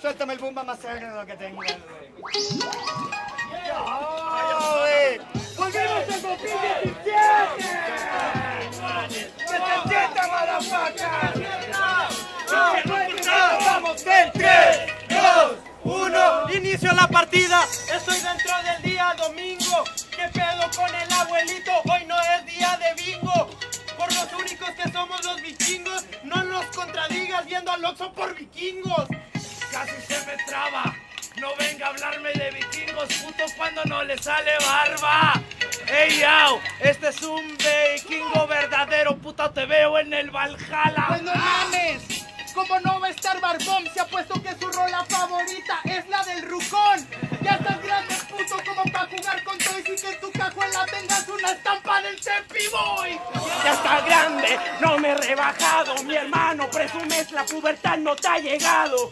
suéltame el bomba más cerca de lo que tengo. ¡Volvemos al 2017! ¡Que se sienta, motherfucker! ¡Vamos en 3, 2, 1! Inicio la partida, estoy dentro del día domingo. ¿Qué pedo con el abuelito? Hoy no es día de bingo. Por los únicos que somos los vikingos, no nos contradigas viendo al Oxxo por vikingos. Casi se me traba. No venga a hablarme de vikingos, puto, cuando no le sale barba. ¡Ey, yao! Este es un vikingo verdadero, puta, te veo en el Valhalla. Pues no mames, ¿cómo no va a estar Barbón? Se ha puesto que su rola favorita es la del Rucón. Ya estás grande, puto, como para jugar con toys y que en tu cajuela tengas una estampa del Tempi Boy. Ya está grande, no me he rebajado. Mi hermano, presumes la pubertad, no te ha llegado.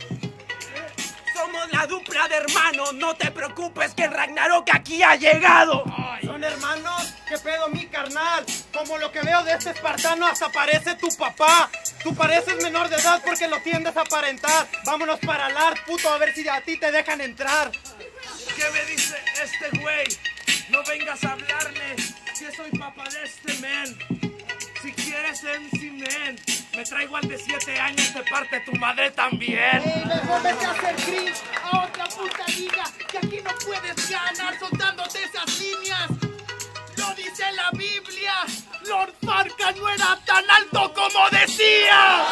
Somos la dupla de hermanos, no te preocupes que el Ragnarok aquí ha llegado. ¿Son hermanos? ¿Qué pedo, mi carnal? Como lo que veo de este espartano, hasta parece tu papá. Tú pareces menor de edad porque lo tiendes a aparentar. Vámonos para el art, puto, a ver si a ti te dejan entrar. ¿Qué me dice este güey? No vengas a hablarme, que soy papá de este men. Si quieres MC men, me traigo al de 7 años, te parte tu madre también. Mejor vete a hacer cringe a otra puta liga, que aquí no puedes ganar soltándote esas líneas. Lo dice la Biblia, Lord Farquaad no era tan alto como decía.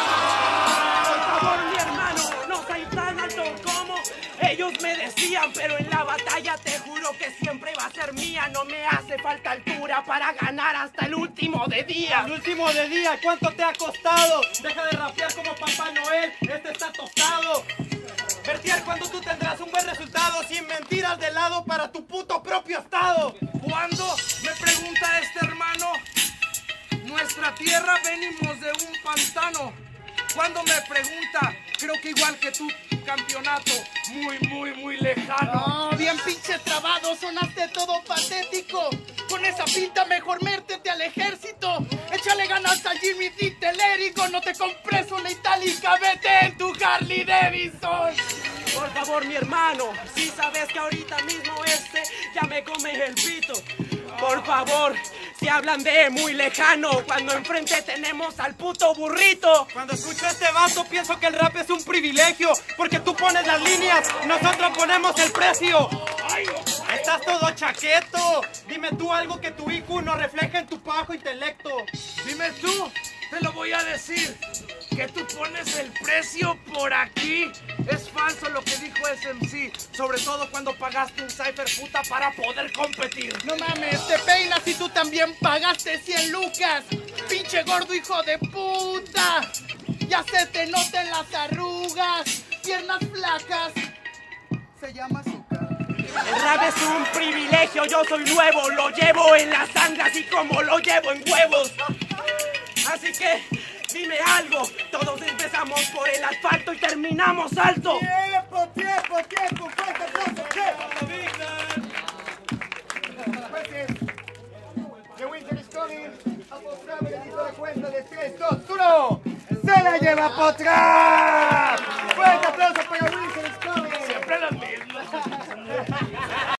Por favor, mi hermano, no soy tan alto como ellos me decían, pero en la batalla te juro que siempre va a ser mía. No me hace falta altura para ganar hasta el último de día. El último de día, ¿cuánto te ha costado? Deja de rapear como Papá Noel, este está tostado. Vertier, cuando tú tendrás un buen resultado, sin mentiras de lado para tu puto propio estado. ¿Cuándo? Me pregunta este hermano. Nuestra tierra venimos de un pantano. Cuando me pregunta, creo que igual que tú, campeonato muy lejano. No, bien pinche trabado, sonaste todo patético. Con esa pinta mejor métete al ejército. Échale ganas a Jimmy Telérico. No te compres una itálica, vete en tu Harley Davidson. Por favor, mi hermano, si sabes que ahorita mismo ya me come el pito. Por favor, si hablan de muy lejano, cuando enfrente tenemos al puto burrito. Cuando escucho a este vato pienso que el rap es un privilegio, porque tú pones las líneas, nosotros ponemos el precio. Ay, estás todo chaqueto. Dime tú algo que tu IQ no refleja en tu bajo intelecto. Dime tú, te lo voy a decir, que tú pones el precio por aquí. Es falso lo que dijo SMC, sobre todo cuando pagaste un cypher, puta, para poder competir. No mames, te peinas y tú también pagaste 100 lucas. Pinche gordo hijo de puta. Ya se te notan las arrugas, piernas flacas. Se llama azúcar. El rap es un privilegio, yo soy nuevo, lo llevo en la sangre así como lo llevo en huevos. Así que dime algo, todos empezamos por el asfalto y terminamos alto. ¡Tiempo! ¡Fuerte aplauso! The winter is coming. Apostamos, le hizo la cuenta de 3, 2, 1. ¡Se la lleva Potra!